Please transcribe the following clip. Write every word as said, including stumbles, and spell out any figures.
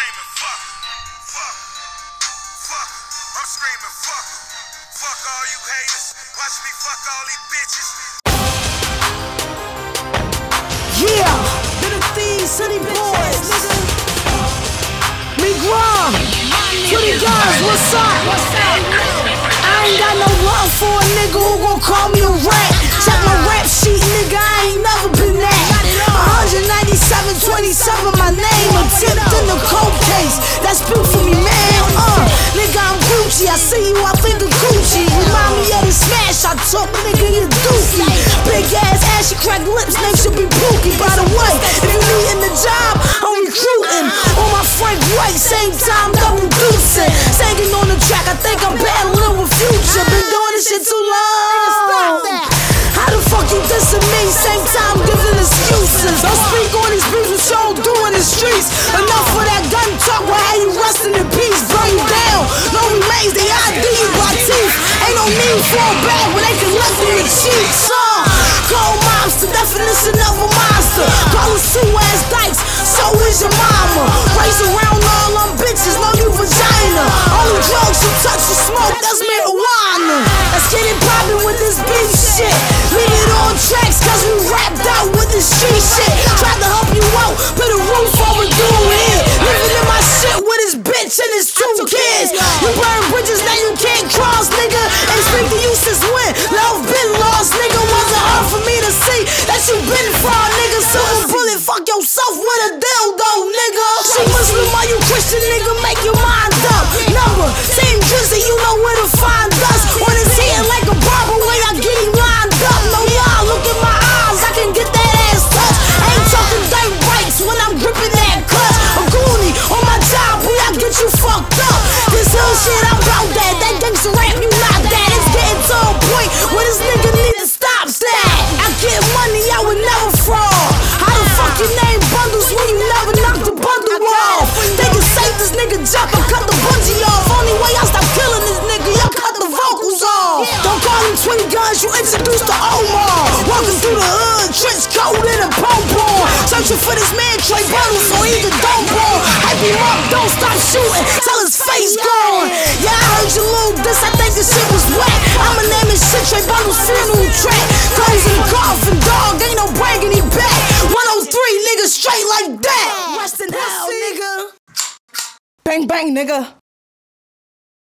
screaming, fuck, fuck, fuck. I'm screaming, fuck, fuck all you haters. Watch me fuck all these bitches. Yeah, little thieves, city boys, nigga. Me Grom, pretty guys, what's up? What's up? I ain't got no love for a nigga who gon' call me a rat. Check my rap sheet, nigga, I ain't never been that. one ninety-seven twenty-seven, my name. I'm tipped in the cold case. That's big for me, man. Uh, nigga, I'm Gucci. I see you, I think of Gucci. Remind me of the smash I took, nigga, you doofy. Big ass, ashy cracked lips, name should be Pookie. By the way, if you needin' the job, I'm recruiting. On my Frank White, same time, double deucing. Singing on the track, I think I'm battling with Future. Been doing this shit too long. How the fuck you dissing me? Same time giving excuses. Don't speak on these beats with y'all do in the streets. Enough for that gun talk, why how you resting in peace? Burn you down, no remains, they I D you by teeth. Ain't no need for a bag when they can left in the cheeks. Uh, cold monster, definition of a monster. Call us two ass dykes, so is your mama. Raise around all them bitches, know you vagina. Only drugs you touch or smoke, that's marijuana. Let's get it poppin' with this beef shit. Leave it on tracks, cause we rapped out with the street shit. Tried to help you out, put a roof over dude here. Living in my shit with his bitch and his two kids. You burn bridges, now you can't cross, nigga. Ain't speak to you since when? Love been lost, nigga. Wasn't hard for me to see that you been fraud, nigga. Silver bullet, fuck yourself with a dildo, nigga. She Muslim, are you Christian, nigga? Make your mind up. Number, same Drizzy, you know where to find us. On his hand like a barber, when I get him lined up. No, y'all, look in my eyes, I can get that ass touched. Ain't talking dirt bikes when I'm gripping that clutch. A goonie on my job, boy, I get you fucked up. This whole shit, I'm about that. That gangsta rap, you not that. It's getting to a point where this nigga need to stop that. I get money, I would never fraud. How the fuck your name bundles when you never knock the bundle off? They can save this nigga jump and cut the bungee off. Only way I stop killing this nigga, y'all cut the vocals off. Don't call him twenty guns, you introduced to Omar. Walking through the hood, trench coat in a pom-pom. Searching for this man, Trey Bundles, so he can dope ball. Hype him up, don't stop shooting, till his face gone. Yeah, I heard you little this, I think this shit was whack. I'ma name his shit Trey Bundles funeral track. Clothes in the coffin, dog, ain't no bragging, he back. one oh three, nigga, straight like that. Rest in hell, nigga. Bang, bang, nigga.